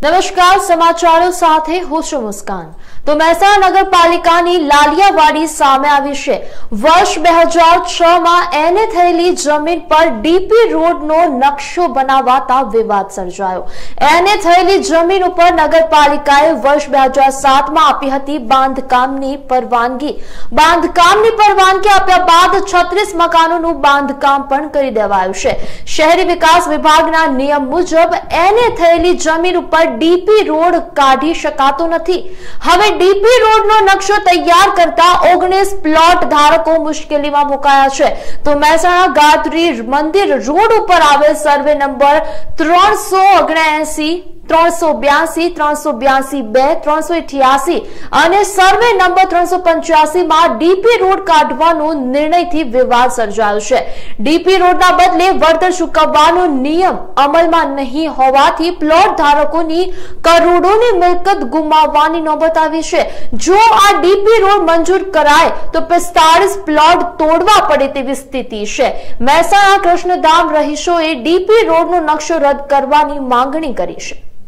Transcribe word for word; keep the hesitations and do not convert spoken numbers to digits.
નમસ્કાર, સમાચારો સાથે હું છું મુસ્કાન। તો મહેસાણા નગરપાલિકાની લાલિયાવાડી સામે આવી છે। વર્ષ બે હજાર છ માં એને થયેલી જમીન પર ડીપી રોડનો નકશો બનાવાતા વિવાદ સર્જાયો। એને થયેલી જમીન ઉપર નગરપાલિકાએ વર્ષ બે હજાર સાત માં આપી હતી બાંધકામની પરવાનગી। બાંધકામની પરવાનગી આપ્યા બાદ છત્રીસ મકાનોનું બાંધકામ પણ કરી દેવાયું છે। શહેરી વિકાસ વિભાગના નિયમ મુજબ એને થયેલી જમીન ઉપર ડીપી રોડ કાઢી શકાતો નથી। હવે ડીપી રોડનો નકશો તૈયાર કરતા ઓગણીસ પ્લોટ ધારકો મુશ્કેલીમાં મુકાયા છે। તો મહેસાણા ગાયત્રી મંદિર રોડ ઉપર આવેલ સર્વે નંબર ત્રણસો ઓગણએસી ત્રણસો બ્યાસી ત્રણસો બ્યાસી બે ત્રણસો અઠ્યાસી અને સર્વે નંબર ત્રણસો પંચ્યાસી માં ડીપી રોડ કાઢવાનો નિર્ણયથી વિવાદ સર્જાયો છે। ડીપી રોડના બદલે વળતર ચૂકવવાનો નિયમ અમલમાં નહીં હોવાથી પ્લોટ ધારકોની કરોડોની મિલકત ગુમાવવાની નોબત આવી છે। જો આ ડીપી રોડ મંજૂર કરાય તો પિસ્તાળીસ પ્લોટ તોડવા પડે તેવી સ્થિતિ છે। મહેસાણા કૃષ્ણધામ રહીશોએ ડીપી રોડનો નકશો રદ કરવાની માંગણી કરી છે।